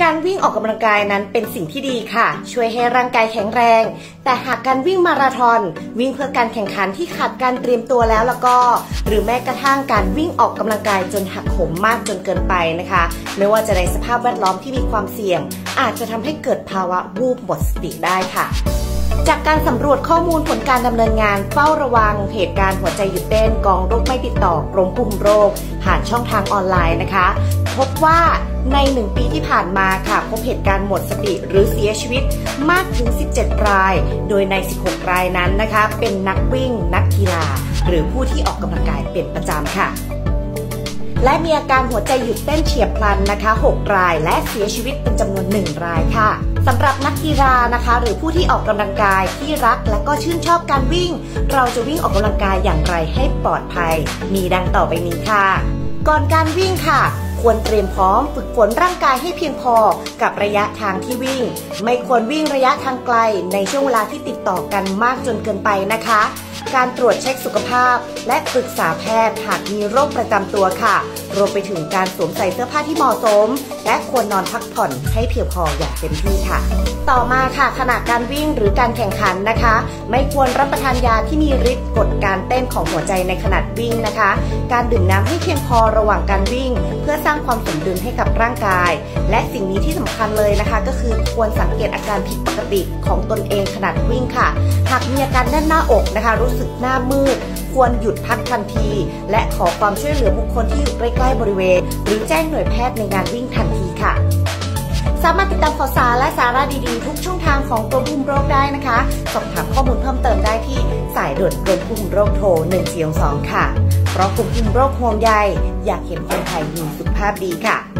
การวิ่งออกกำลังกายนั้นเป็นสิ่งที่ดีค่ะช่วยให้ร่างกายแข็งแรงแต่หากการวิ่งมาราธอนวิ่งเพื่อการแข่งขันที่ขาดการเตรียมตัวแล้วก็หรือแม้กระทั่งการวิ่งออกกำลังกายจนหักโหมมากจนเกินไปนะคะไม่ว่าจะในสภาพแวดล้อมที่มีความเสี่ยงอาจจะทำให้เกิดภาวะวูบหมดสติได้ค่ะจากการสำรวจข้อมูลผลการดำเนินงานเฝ้าระวังเหตุการณ์หัวใจหยุดเต้นกองโรคไม่ติดต่อกรมควบคุมโรคผ่านช่องทางออนไลน์นะคะพบว่าใน1 ปีที่ผ่านมาค่ะพบเหตุการณ์หมดสติหรือเสียชีวิตมากถึง17 รายโดยใน16 รายนั้นนะคะเป็นนักวิ่งนักกีฬาหรือผู้ที่ออกกำลังกายเป็นประจำค่ะและมีอาการหัวใจหยุดเต้นเฉียบพลันนะคะ6 รายและเสียชีวิตเป็นจำนวน1 รายค่ะสำหรับนักกีฬานะคะหรือผู้ที่ออกกำลังกายที่รักและก็ชื่นชอบการวิ่งเราจะวิ่งออกกำลังกายอย่างไรให้ปลอดภัยมีดังต่อไปนี้ค่ะก่อนการวิ่งค่ะควรเตรียมพร้อมฝึกฝนร่างกายให้เพียงพอกับระยะทางที่วิ่งไม่ควรวิ่งระยะทางไกลในช่วงเวลาที่ติดต่อกันมากจนเกินไปนะคะการตรวจเช็คสุขภาพและปรึกษาแพทย์หากมีโรคประจำตัวค่ะรวมไปถึงการสวมใส่เสื้อผ้าที่เหมาะสมและควรนอนพักผ่อนให้เพียงพออย่างเต็มที่ค่ะต่อมาค่ะขณะการวิ่งหรือการแข่งขันนะคะไม่ควรรับประทานยาที่มีฤทธิ์กดการเต้นของหัวใจในขณะวิ่งนะคะการดื่มน้ำให้เพียงพอระหว่างการวิ่งเพื่อสร้างความสมดุลให้กับร่างกายและสิ่งนี้ที่สำคัญเลยนะคะก็คือควรสังเกตอาการผิดปกติของตนเองขณะวิ่งค่ะหากมีอาการแน่นหน้าอกนะคะรู้สึกหน้ามืดควรหยุดพักทันทีและขอความช่วยเหลือบุคคลที่อยู่ใกล้ๆบริเวณหรือแจ้งหน่วยแพทย์ในงานวิ่งทันทีค่ะสามารถติดตามข่าวสารและสาระดีๆทุกช่องทางของกรมควบคุมโรคได้นะคะสอบถามข้อมูลเพิ่มเติมได้ที่สายด่วนกรมควบคุมโรคโทร1422ค่ะเพราะกรมควบคุมโรคห่วงใยอยากเห็นคนไทยมีสุขภาพดีค่ะ